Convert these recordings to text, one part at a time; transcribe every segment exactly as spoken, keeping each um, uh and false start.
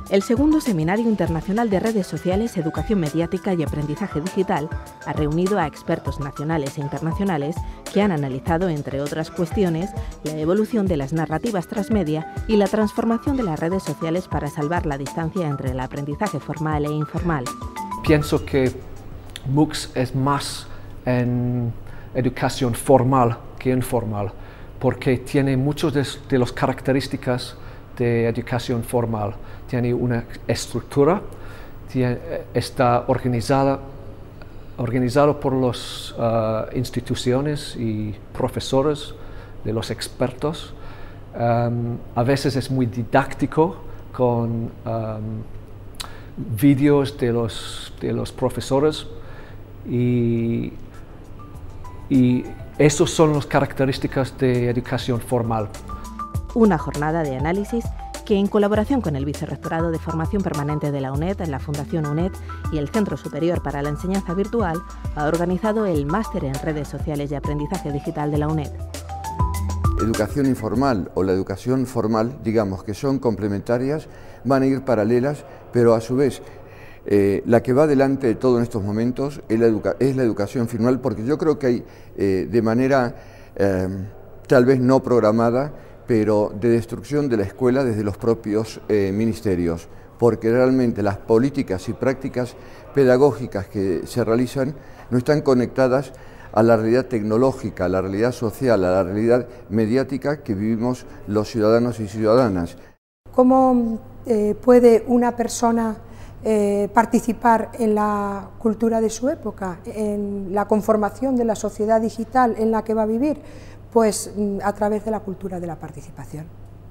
El segundo Seminario Internacional de Redes Sociales, Educación Mediática y Aprendizaje Digital ha reunido a expertos nacionales e internacionales que han analizado, entre otras cuestiones, la evolución de las narrativas transmedia y la transformación de las redes sociales para salvar la distancia entre el aprendizaje formal e informal. Pienso que MOOCs es más en educación formal que informal, porque tiene muchas de, de las características de educación formal. Tiene una estructura, tiene, está organizada, organizado por las uh, instituciones y profesores, de los expertos. Um, a veces es muy didáctico con um, vídeos de los, de los profesores y, y esas son las características de educación formal. Una jornada de análisis que, en colaboración con el Vicerrectorado de Formación Permanente de la UNED, la Fundación UNED y el Centro Superior para la Enseñanza Virtual, ha organizado el Máster en Redes Sociales y Aprendizaje Digital de la UNED. Educación informal o la educación formal, digamos que son complementarias, van a ir paralelas, pero a su vez eh, la que va delante de todo en estos momentos es la, educa es la educación formal, porque yo creo que hay eh, de manera eh, tal vez no programada, pero de destrucción de la escuela desde los propios eh, ministerios, porque realmente las políticas y prácticas pedagógicas que se realizan no están conectadas a la realidad tecnológica, a la realidad social, a la realidad mediática que vivimos los ciudadanos y ciudadanas. ¿Cómo eh, puede una persona eh, participar en la cultura de su época, en la conformación de la sociedad digital en la que va a vivir? Pues a través de la cultura de la participación.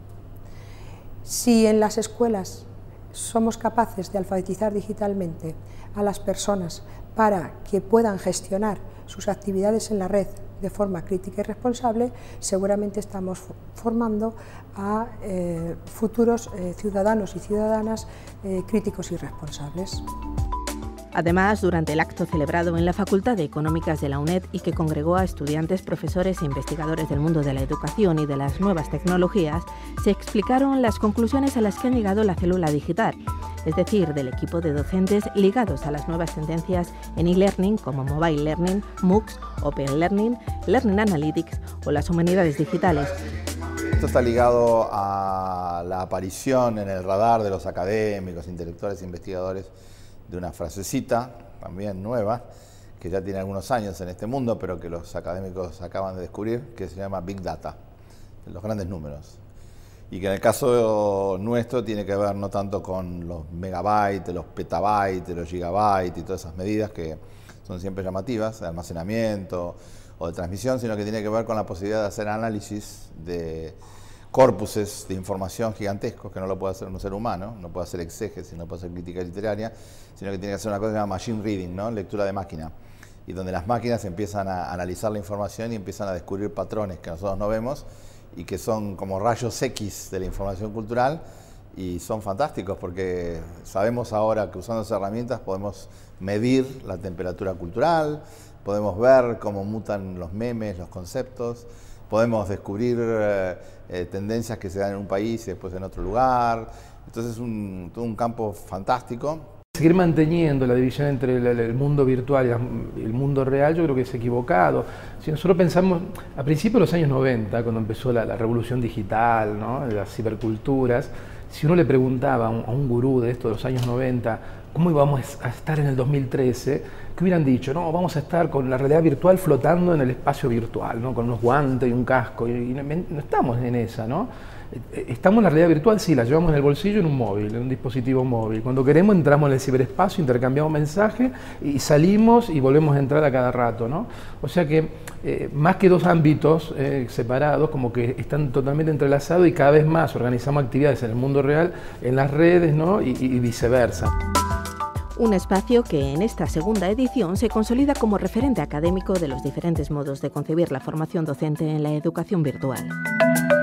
Si en las escuelas somos capaces de alfabetizar digitalmente a las personas para que puedan gestionar sus actividades en la red de forma crítica y responsable, seguramente estamos formando a eh, futuros eh, ciudadanos y ciudadanas eh, críticos y responsables. Además, durante el acto celebrado en la Facultad de Económicas de la UNED y que congregó a estudiantes, profesores e investigadores del mundo de la educación y de las nuevas tecnologías, se explicaron las conclusiones a las que ha llegado la célula digital, es decir, del equipo de docentes ligados a las nuevas tendencias en e-learning como Mobile Learning, MOOCs, Open Learning, Learning Analytics o las humanidades digitales. Esto está ligado a la aparición en el radar de los académicos, intelectuales e investigadores de una frasecita, también nueva, que ya tiene algunos años en este mundo, pero que los académicos acaban de descubrir, que se llama Big Data, los grandes números. Y que en el caso nuestro tiene que ver no tanto con los megabytes, los petabytes, los gigabytes y todas esas medidas que son siempre llamativas, de almacenamiento o de transmisión, sino que tiene que ver con la posibilidad de hacer análisis de corpuses de información gigantescos que no lo puede hacer un ser humano, no puede hacer exégesis, no puede hacer crítica literaria, sino que tiene que hacer una cosa que se llama machine reading, ¿no? Lectura de máquina, y donde las máquinas empiezan a analizar la información y empiezan a descubrir patrones que nosotros no vemos y que son como rayos X de la información cultural, y son fantásticos porque sabemos ahora que usando esas herramientas podemos medir la temperatura cultural, podemos ver cómo mutan los memes, los conceptos, podemos descubrir eh, eh, tendencias que se dan en un país y después en otro lugar. Entonces es un, todo un campo fantástico. Seguir manteniendo la división entre el, el mundo virtual y el mundo real, yo creo que es equivocado. Si nosotros pensamos, a principios de los años noventa, cuando empezó la, la revolución digital, ¿no?, las ciberculturas, si uno le preguntaba a un, a un gurú de esto de los años noventa, ¿cómo íbamos a estar en el dos mil trece? ¿Qué hubieran dicho? No, vamos a estar con la realidad virtual flotando en el espacio virtual, ¿no?, con unos guantes y un casco, y, y no, no estamos en esa, ¿no? Estamos en la realidad virtual, sí, la llevamos en el bolsillo, en un móvil, en un dispositivo móvil. Cuando queremos entramos en el ciberespacio, intercambiamos mensajes y salimos y volvemos a entrar a cada rato, ¿no? O sea que eh, más que dos ámbitos eh, separados, como que están totalmente entrelazados, y cada vez más organizamos actividades en el mundo real, en las redes, ¿no?, y, y viceversa. Un espacio que en esta segunda edición se consolida como referente académico de los diferentes modos de concebir la formación docente en la educación virtual.